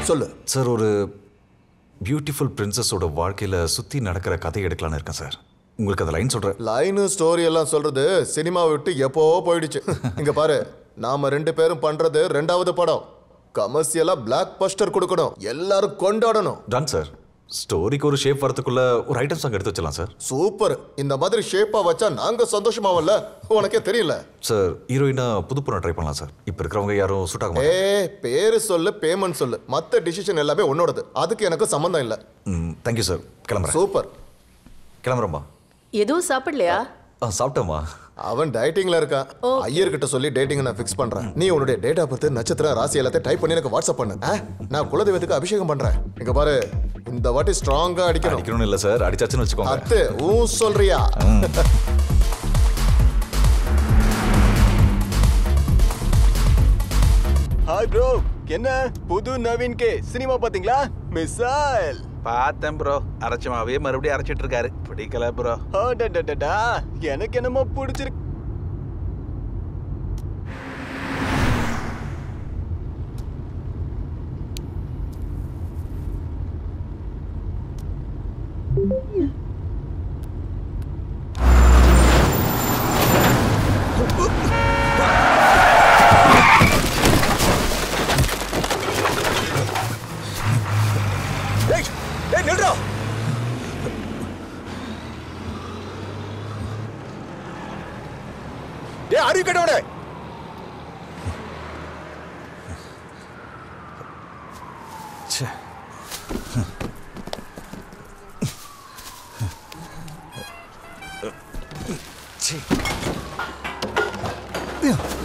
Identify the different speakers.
Speaker 1: சொல்லு
Speaker 2: சார். ஒரு பியூட்டிஃபுல் பிரின்சஸோட வாழ்க்கையில் சுற்றி நடக்கிற கதை எடுக்கலான்னு இருக்கேன் சார். உங்களுக்கு அந்த லைன் சொல்கிறேன்.
Speaker 1: லைனு ஸ்டோரி எல்லாம் சொல்றது சினிமாவை விட்டு எப்போ போயிடுச்சு. இங்க பாரு, நாம 2 பேரும் பண்றது 2வது படம். கமர்ஷியலா பிளாக் பஸ்டர் கொடுக்கணும், எல்லாரும் கொண்டாடணும்.
Speaker 2: Ton sir. ஸ்டோரிக்கு ஒரு ஷேப் வரதுக்குள்ள ஒரு ஐட்டம் சாங் எடுத்து வச்சலாம் சார்.
Speaker 1: சூப்பர். இந்த மாதிரி ஷேப்பா வச்சா நாங்க சந்தோஷமாவல்ல, உனக்கே தெரியல.
Speaker 2: சார் ஹீரோயினா புது பொண்ணை ட்ரை பண்ணலாம் சார். இப்போ இருக்கிறவங்க யாரும் சூட் ஆக மாட்டாங்க.
Speaker 1: பேரு சொல்லு, பேமெண்ட் சொல்லு, மற்ற டிசிஷன் எல்லாமே உன்னோடது. அதுக்கு எனக்கு சம்மந்தம் இல்லை.
Speaker 2: Thank you sir. கிளம்புறேன்.
Speaker 1: சூப்பர்.
Speaker 2: கிளம்புறேம்மா.
Speaker 3: எதுவும் சாப்பிடலையா?
Speaker 2: சாப்பிட்டோம்மா.
Speaker 1: அவன் டயட்டிங்ல இருக்கான். ஐயர்கிட்ட சொல்லி டேட்டிங் நான் ஃபிக்ஸ் பண்றேன். நீ உன்னுடைய டேட் ஆஃப் பர்த், நட்சத்திர, ராசி எல்லாத்தையும் டைப் பண்ணி எனக்கு வாட்ஸ்அப் பண்ணு. நான் குலதெய்வத்துக்கு அபிஷேகம் பண்றேன். இங்க பாரு, இந்த வாட்டி ஸ்ட்ராங்கா அடிக்கணும்
Speaker 2: இல்ல சார், அடிச்சாச்சுன்னு வச்சுக்கோங்க.
Speaker 1: அத்து சொல்றியா?
Speaker 4: ஹாய் ப்ரோ, என்ன புது நவீன் கே சினிமா பாத்தீங்களா? மிசைல்
Speaker 5: பார்த்தேன் ப்ரோ. அரைச்சமாவே மறுபடியும் அரைச்சிட்டு இருக்காரு. பிடிக்கல ப்ரோ.
Speaker 4: எனக்கு என்னமோ பிடிச்சிருக்கு.
Speaker 1: அறிவு கட்டோட
Speaker 2: ச்சே.